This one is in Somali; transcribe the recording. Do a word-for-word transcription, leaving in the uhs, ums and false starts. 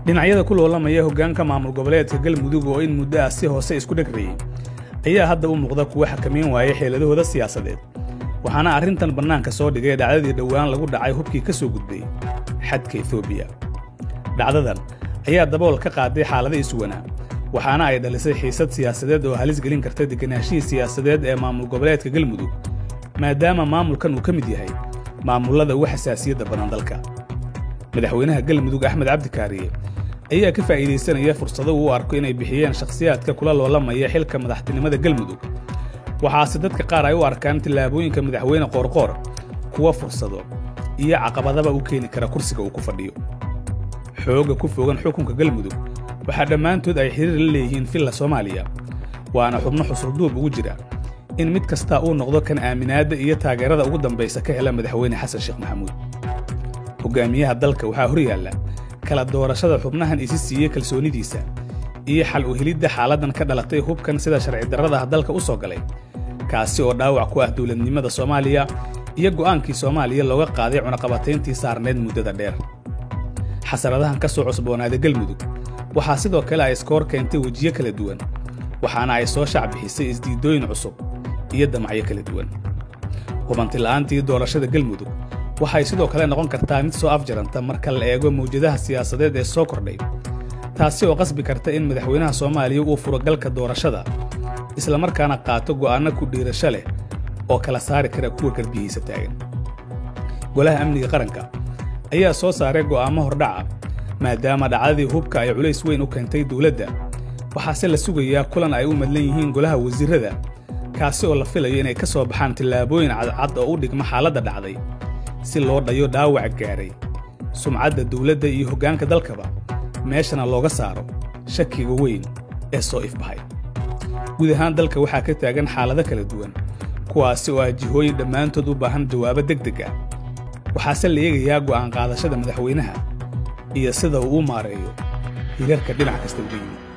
dhinacyada ku loolamaya hoggaanka maamul goboleedka Galmudug oo in muddo ah si hoose isku dhagriyay ayaa hadda u muuqda kuwa xakameyn waaya xeeladahooda siyaasadeed waxaana arrintan banaanka soo dhigay dhacdadii dhawaan lagu dhacay hubkii ka soo gudbay xadka Itoobiya dhacdadan ayaa dabool ka qaaday xaalada iswana waxaana ay dhalisay xiisad siyaasadeed oo halis gelin karta deganaanshihi siyaasadeed ee maamul goboleedka Galmudug maadaama maamulkan uu ka mid yahay maamulada ugu xasaasiyadda badan dalka madaxweynaha Galmudug Axmed Cabdi Kaariye ayaa ka faa'iideysanaya fursado uu arko inay bixiyeen shakhsiyaadka kula loolamaya xilka madaxtinimada Galmudug waxaase dadka qaar ay u arkaan tilaabooyinka madaxweyne Qoorqoor kuwa fursado iyo caqabadaba u keeni kara kursiga uu ku fadhiyo xooga ku fogan xukunka Galmudug waxa dhamaantood ay xiriir la leeyihiin filla Soomaaliya waana xubno xusulduub ugu jira in mid kasta uu noqdo kan aaminaada iyo taageerada ugu dambaysa ka hela madaxweyne Xasan Sheekh Maxamuud hogaamiyaha dalka waxa hor yaala kala doorashada xubnahan isi siiyay kalsoonidiisa iyo xal u helidda xaaladan ka dhalatay hubkan sida sharci darrada dalka u soo galay kaasi oo dhaawac ku ah dawladnimada Soomaaliya iyo go'aankii Soomaaliya looga qaaday cunaqabatayntii saarneed muddada dheer xasaradahan ka soo cusboonaaday Galmudug waxa sidoo kale ay iskoor keentay wajiyo kala duwan waxaana ay soo shacbixisay isdiidooyin cusub iyo damacyo kala duwan hubanti la'aantii doorashada Galmudug waxay sidoo kale noqon kartaa mid soo afjaranta marka la eego mawjadaha siyaasadeed ee soo kordhay taasi oo qasbi karta in madaxweynaha Soomaaliya uu furo galka doorashada isla markaana qaato go'aano ku dhiirasho leh oo kala saari kara kuwa garbihiisa taagan golaha amniga qaranka ayaa soo saaray go'aamo hordhaca maadaama dhacdadii hubka ay culays weyn u keentay dawladda waxaase la sugayaa kulan ay u madlan yihiin golaha wasiirada kaasi oo la filayo inay ka soo baxaan tilaabooyin cadcad oo u dhigma xaaladda dhacday si loo dhayo dhaawac gaaray sumcadda dawladda iyo hoggaanka dalkaba meeshana looga saaro shakiga weyn ee soo ifbahay guud ahaan dalka waxaa ka taagan xaalado kala duwan kuwaasi oo ah jihooyin dhammaantood u baahan jawaabo degdeg ah waxaase la eegayaa go'aan qaadashada madaxweynaha iyo sida uu u maareeyo hirarka dhinac kasta uga yimid